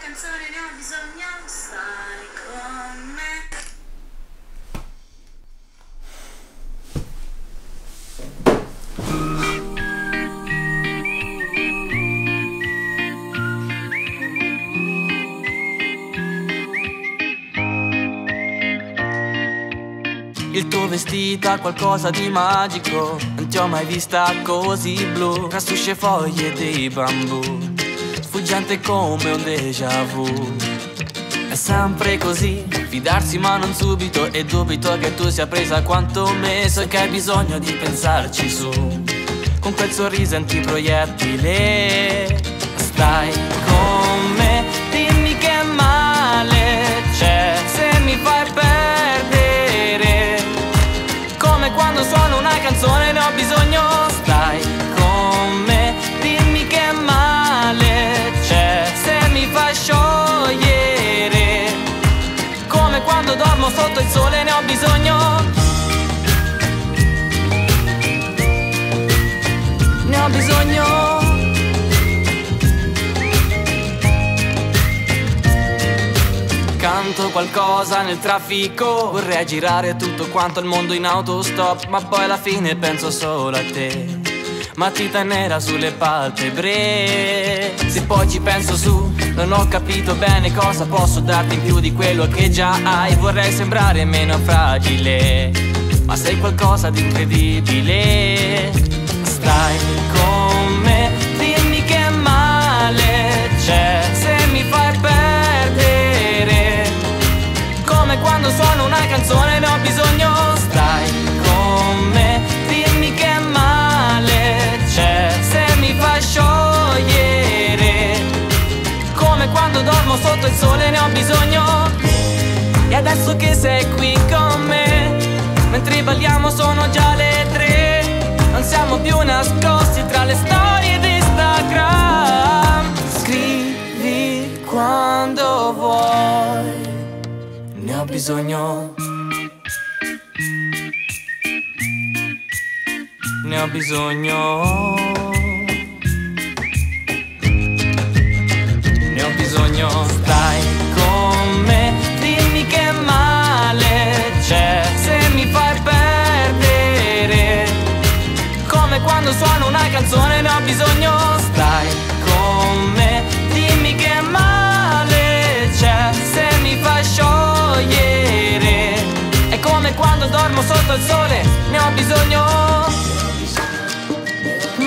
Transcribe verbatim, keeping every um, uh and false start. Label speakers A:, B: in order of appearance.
A: canzone ne ho bisogno, stai con me.
B: Il tuo vestito ha qualcosa di magico, non ti ho mai vista così blu, tra susce foglie di bambù, sfuggente come un déjà vu. È sempre così, fidarsi ma non subito, e dubito che tu sia presa quanto me. So che hai bisogno di pensarci su, con quel sorriso antiproiettile. Stai con me, dimmi che male c'è se mi fai perdere, come quando suono una canzone ne ho bisogno. Stai con me, dimmi che male c'è se mi fai sciogliere, come quando dormo sotto il sole ne ho bisogno. Ne ho bisogno. Canto qualcosa nel traffico, vorrei girare tutto quanto il mondo in autostop, ma poi alla fine penso solo a te, matita nera sulle palpebre. Se poi ci penso su, non ho capito bene cosa posso darti in più di quello che già hai. Vorrei sembrare meno fragile, ma sei qualcosa di incredibile. Stai con me, dimmi che male c'è se mi fai perdere, come quando suono una canzone ne ho bisogno. Stai con me, dimmi che male c'è se mi fai sciogliere, come quando dormo sotto il sole ne ho bisogno. E adesso che sei qui con me, mentre balliamo sono già le tre, non siamo più nascosti tra le storie di Instagram. Scrivi quando vuoi, ne ho bisogno. Ne ho bisogno. Ne ho bisogno. Stai con me, dimmi che male c'è se mi fai perdere, come quando suono una canzone ne ho bisogno. Stai con me, dimmi che male c'è se mi fai sciogliere, è come quando dormo sotto il sole ne ho bisogno.